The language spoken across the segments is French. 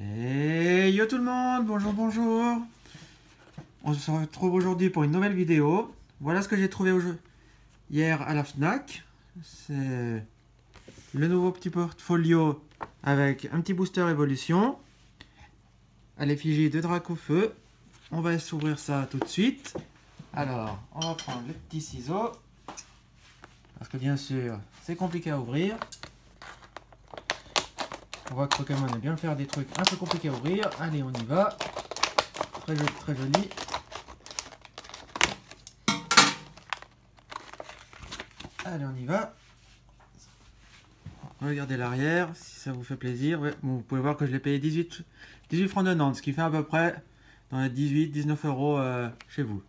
Et yo tout le monde, bonjour, bonjour. On se retrouve aujourd'hui pour une nouvelle vidéo. Voilà ce que j'ai trouvé hier à la Fnac. C'est le nouveau petit portfolio avec un petit booster évolution à l'effigie de Dracofeu. On va s'ouvrir ça tout de suite. Alors, on va prendre les petits ciseaux. Parce que bien sûr, c'est compliqué à ouvrir. On voit que Pokémon aime bien faire des trucs un peu compliqués à ouvrir. Allez, on y va. Très joli, très joli. Allez, on y va. Regardez l'arrière, si ça vous fait plaisir. Ouais, bon, vous pouvez voir que je l'ai payé 18 francs de Nantes, ce qui fait à peu près dans les 18-19 euros chez vous.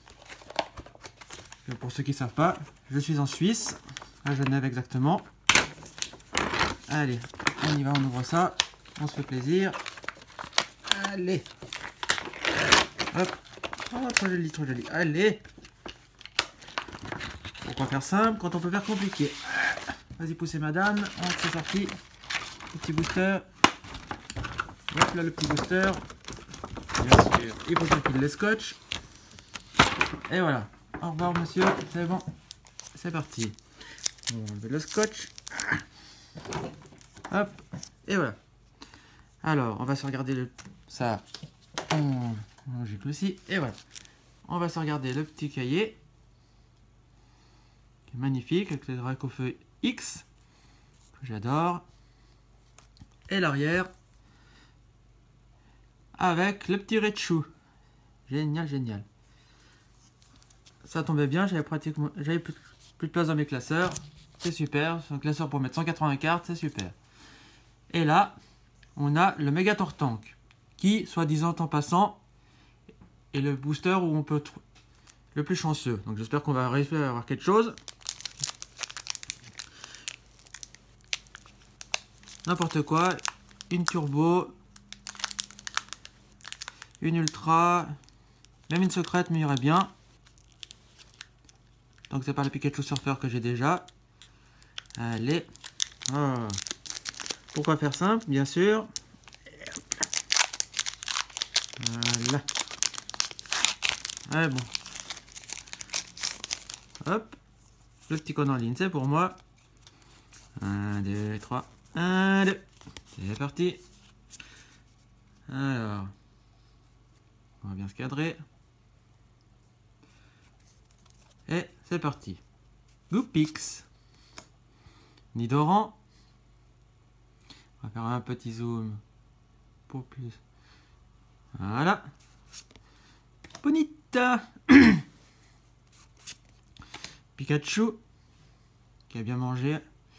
Et pour ceux qui ne savent pas, je suis en Suisse, à Genève exactement. Allez, on y va, on ouvre ça. On se fait plaisir. Allez. Hop. Oh, trop joli, trop joli. Allez. Pourquoi faire simple quand on peut faire compliqué? Vas-y, poussez madame. Oh, c'est sorti. Le petit booster. Hop là, le petit booster. Bien sûr, il faut qu'il le scotch. Et voilà. Au revoir, monsieur. C'est bon. C'est parti. On va enlever le scotch. Hop. Et voilà. Alors, on va se regarder ça. On logique aussi. Et voilà. On va se regarder le petit cahier. Qui est magnifique avec le Dracofeu X. Que j'adore. Et l'arrière. Avec le petit Raichu. Génial, génial. Ça tombait bien. J'avais plus de place dans mes classeurs. C'est super. C'est un classeur pour mettre 180 cartes. C'est super. Et là, on a le Mégator Tank. Qui, soi-disant en passant, est le booster où on peut le plus chanceux. Donc j'espère qu'on va réussir à avoir quelque chose. N'importe quoi. Une turbo. Une ultra. Même une secrète m'irait bien. Donc c'est pas le Pikachu Surfer que j'ai déjà. Allez. Oh. Pourquoi faire simple, bien sûr. Voilà. Ouais, bon. Hop. Le petit code en ligne, c'est pour moi. 1, 2, 3. 1, 2. C'est parti. Alors. On va bien se cadrer. Et c'est parti. Goopix. Nidoran. On va faire un petit zoom pour plus. Voilà. Bonita. Pikachu qui a bien mangé.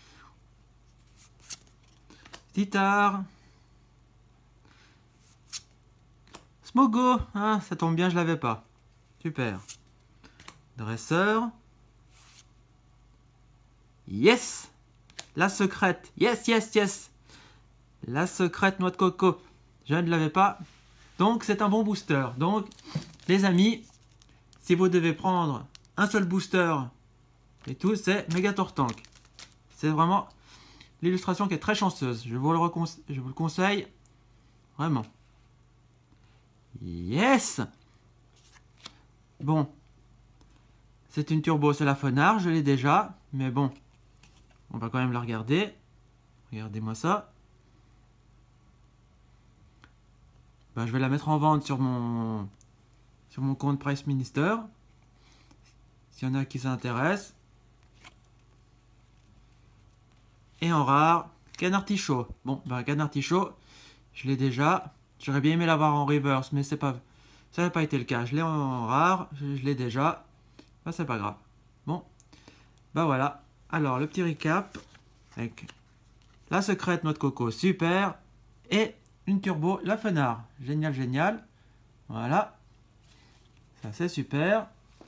Titar. Smogo. Ah, ça tombe bien, je l'avais pas. Super. Dresseur. Yes. La secrète. Yes, yes, yes. La secrète noix de coco. Je ne l'avais pas. Donc, c'est un bon booster. Donc, les amis, si vous devez prendre un seul booster et tout, c'est Mégator Tank. C'est vraiment l'illustration qui est très chanceuse. Je vous le conseille. Vraiment. Yes. Bon. C'est une turbo, c'est la Fonard. Je l'ai déjà. Mais bon. On va quand même la regarder. Regardez-moi ça. Ben, je vais la mettre en vente sur mon compte Price Minister. S'il y en a qui s'intéressent. Et en rare, Canartichaud. Bon, ben Canartichaud, je l'ai déjà. J'aurais bien aimé l'avoir en reverse, mais ça n'a pas été le cas. Je l'ai en rare, je l'ai déjà. Ben, c'est pas grave. Bon, ben voilà. Alors, le petit recap avec la secrète noix de coco, super. Et une turbo, la Fenard. Génial, génial. Voilà. Ça, c'est super.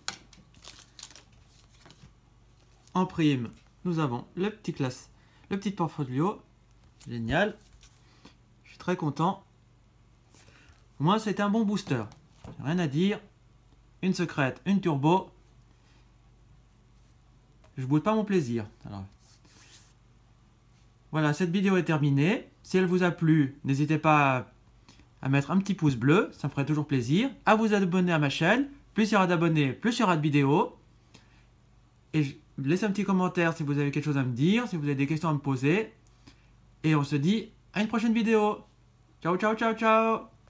En prime, nous avons le petit portfolio. Génial. Je suis très content. Au moins, c'était un bon booster. Rien à dire. Une secrète, une turbo. Je boude pas mon plaisir. Alors, voilà, cette vidéo est terminée. Si elle vous a plu, n'hésitez pas à mettre un petit pouce bleu, ça me ferait toujours plaisir. À vous abonner à ma chaîne. Plus il y aura d'abonnés, plus il y aura de vidéos. Et laissez un petit commentaire si vous avez quelque chose à me dire, si vous avez des questions à me poser. Et on se dit à une prochaine vidéo. Ciao, ciao, ciao, ciao.